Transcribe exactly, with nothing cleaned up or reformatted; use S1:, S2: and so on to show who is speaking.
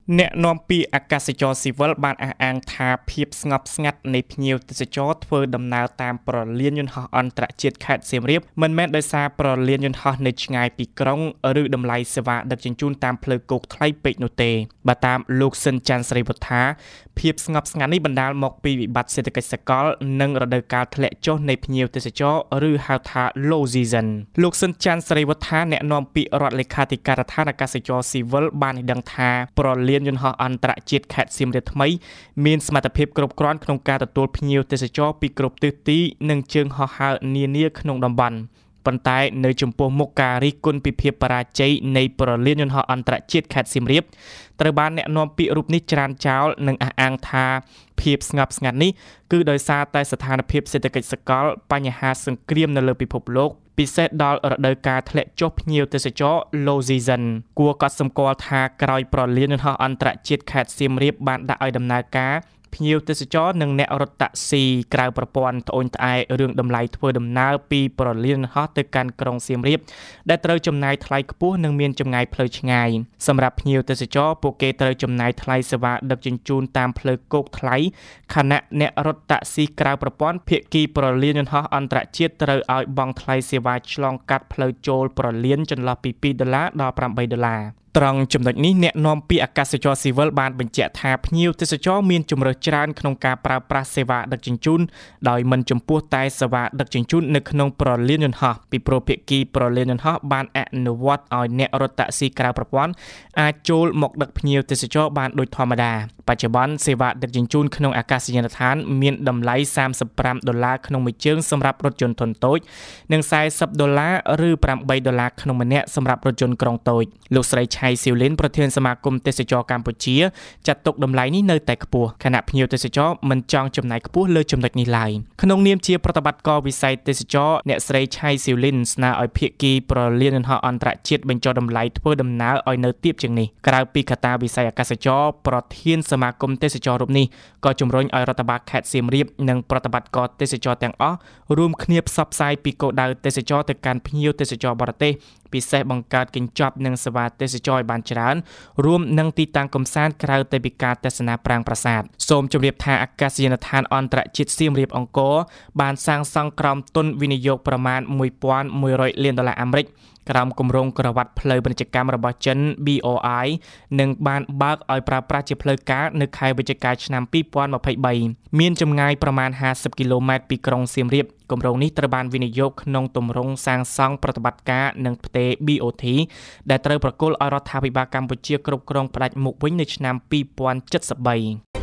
S1: អ្នកនាំពាក្យអាកាសចរស៊ីវិលបានអះអាងថាភាពស្ងប់ស្ងាត់នៃភ្ញៀវទេសចរធ្វើដំណើរតាមប្រលានយន្តហោះអន្តរជាតិខេត្តសៀមរាបមិនមែនដោយសារប្រលានយន្តហោះនៅឆ្ងាយពីក្រុងឬតម្លៃសេវាដឹកជញ្ជូនតាមផ្លូវគោកថ្លៃពេកនោះទេបើតាមលោកស៊ិនច័ន្ទស្រីវុធាភាពស្ងប់ស្ងាត់នេះបណ្ដាលមកពីវិបត្តិសេដ្ឋកិច្ចសកលនិងរដូវកាលធ្លាក់ចុះនៃភ្ញៀវទេសចរឬហៅថា low season លោកស៊ិនច័ន្ទស្រីវុធាអ្នកនាំពាក្យរដ្ឋលេខាធិការដ្ឋានអាកាសចរស៊ីវិលបានឲ្យដឹងថាប្រលានយន្តហោះអន្តរជាតិខេត្តសៀមរាបថ្មីមានសមត្ថភាពគ្រប់គ្រាន់ក្នុងការទទួលភ្ញៀវទេសចរពីគ្រប់ទិសទីនិងជើងហោះហើរនានាក្នុងតំបន់ប៉ុន្តែនៅចំពោះមុខការរិះគន់ពីភាពបរាជ័យនៃប្រលានយន្តហោះអន្តរជាតិខេត្តសៀមរាបត្រូវបានអ្នកនាំពាក្យរូបនេះច្រានចោលនិងអះអាងថាភាពស្ងប់ស្ងាត់នេះគឺដោយសារតែស្ថានភាពសេដ្ឋកិច្ចសកលបញ្ហាសង្គ្រាមនៅលើពិភពលោកពិសេសដល់រដូវកាលធ្លាក់ចុះភ្ញៀវទេសចរ low season គួរកត់សម្គាល់ថាក្រោយប្រលានយន្តហោះអន្តរជាតិខេត្តសៀមរាបបានដាក់ឲ្យដំណើរការភ្ញៀវទេសចរនិងអ្នករត់តាក់ស៊ីក្រៅប្រព័ន្ធត្អូញត្អែរឿងតម្លៃធ្វើដំណើរពីប្រលានយន្តហោះទៅកាន់ក្រុងសៀមរាបដែលត្រូវចំណាយថ្លៃខ្ពស់និងមានចម្ងាយផ្លូវឆ្ងាយសម្រាប់ភ្ញៀវទេសចរពួកគេត្រូវចំណាយថ្លៃសេវាដឹកជញ្ជូនតាមផ្លូវគោកថ្លៃខណៈអ្នករត់តាក់ស៊ីក្រៅប្រព័ន្ធភាគីប្រលានយន្តហោះអន្តរជាតិត្រូវឲ្យបង់ថ្លៃសេវាឆ្លងកាត់ផ្លូវចូលប្រលានចន្លោះពីពីរដុល្លារដល់ប្រាំបីដុល្លារត្រង់ចំណុចនេះអ្នកនាំពាក្យអាកាសចរស៊ីវិលបានបញ្ជាក់ថាភ្ញៀវទេសចរមានជម្រើសច្រើនក្នុងការប្រើប្រាស់សេវាដឹកជញ្ជូនដោយមិនចំពោះតែសេវាដឹកជញ្ជូននៅក្នុងប្រលានយន្តហោះពីព្រោះភាគីប្រលានយន្តហោះបានអនុវត្តឲ្យអ្នករត់តាក់ស៊ីក្រៅប្រព័ន្ធអាចចូលមកដឹកភ្ញៀវទេសចរបានដូចធម្មតាបច្ចុប្បន្នសេវាដឹកជញ្ជូនក្នុងអាកាសយានដ្ឋានមានតម្លៃសាមសិបប្រាំដុល្លារក្នុងមួយជើងសម្រាប់រថយន្តធុនតូចនិងសែសិបដុល្លារឬប្រាំបីដុល្លារក្នុងម្នាក់សម្រាប់រថយន្តក្រុងតូចលោកស្រីឆៃស៊ីវលីនប្រធានសមាគមទេសចរកម្ពុជាចាត់ទុកតម្លៃនេះនៅតែខ្ពស់ខណៈភ្ញៀវទេសចរមិនចង់ចំណាយខ្ពស់លើចំណុចនេះឡើយក្នុងនាមជាប្រតិបត្តិការវិស័យទេសចរអ្នកស្រីឆៃស៊ីវលីនស្នើឲ្យភាគីប្រលានយន្តហោះអន្តរជាតិបញ្ចុះតម្លៃធ្វើដំណើរឲ្យនៅទាបជាងនេះក្រៅពីកត្តាវិស័យអាកាសចរប្រធានសមាគមទេសចររូបនេះក៏ជំរុញឲ្យរដ្ឋបាលខេត្តសៀមរាបនិងប្រតិបត្តិការទេសចរទាំងអស់រួមគ្នាផ្សព្វផ្សាយពីគោលដៅទេសចរទៅកាន់ភ្ញៀវទេសចរបរទេសពិសេសបង្កើតកញ្ចប់និងសេវាទេសចរឲ្យបានច្រើនរួមនឹងទីតាំងកម្សាន្តក្រៅទៅពីការទស្សនាប្រាង្គប្រាសាទសូមជម្រាបថាអាកាសយានដ្ឋានអន្តរជាតិសៀមរាបអង្គរបានសាងសង់ក្រោមទុនវិនិយោគប្រមាណមួយពាន់មួយរយលានដុល្លារអាមេរិកក្រោមគម្រោងក្រវ៉ាត់ផ្លូវពាណិជ្ជកម្មរបស់ចិន ប៊ី អូ អាយ និងបានបើកឲ្យប្រើប្រាស់ជាផ្លូវការនៅខែវិច្ឆិកាឆ្នាំពីរពាន់ម្ភៃបីមានចម្ងាយប្រមាណហាសិបគីឡូម៉ែត្រពីក្រុងសៀមរាបគម្រោងនេះត្រូវបានវិនិយោគក្នុងទម្រង់សាងសង់ប្រតិបត្តិការនិងផ្ទេរ ប៊ី អូ ទី ដែលត្រូវប្រគល់ឲ្យរដ្ឋាភិបាលកម្ពុជាគ្រប់គ្រងផ្ដាច់មុខវិញនៅឆ្នាំពីរពាន់សិបបី